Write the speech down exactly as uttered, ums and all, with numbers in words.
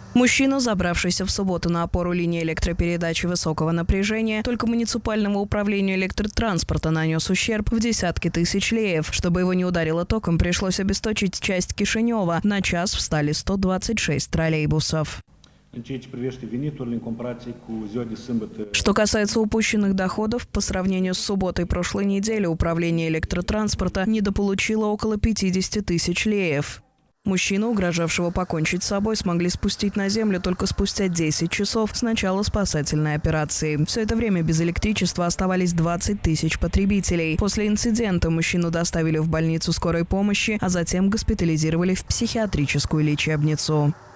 Мужчина, забравшийся в субботу на опору линии электропередачи высокого напряжения, только муниципальному управлению электротранспорта нанес ущерб в десятки тысяч леев. Чтобы его не ударило током, пришлось обесточить часть Кишинева. На час встали сто двадцать шесть троллейбусов. Что касается упущенных доходов, по сравнению с субботой прошлой недели управление электротранспорта недополучило около пятидесяти тысяч леев. Мужчину, угрожавшего покончить с собой, смогли спустить на землю только спустя десять часов с начала спасательной операции. Все это время без электричества оставались двадцать тысяч потребителей. После инцидента мужчину доставили в больницу скорой помощи, а затем госпитализировали в психиатрическую лечебницу.